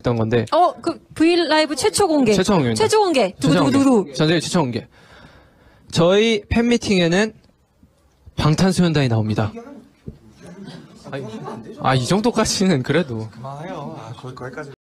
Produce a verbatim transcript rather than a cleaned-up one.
했던 건데. 어, 그 브이라이브 최초 공개. 최초 공개. 최초 공개. 두구두구두구. 전 세계 최초 공개. 저희 팬미팅에는 방탄소년단이 나옵니다. 아, 이 정도까지는 그래도. 그만해요. 아, 거기, 거기까지.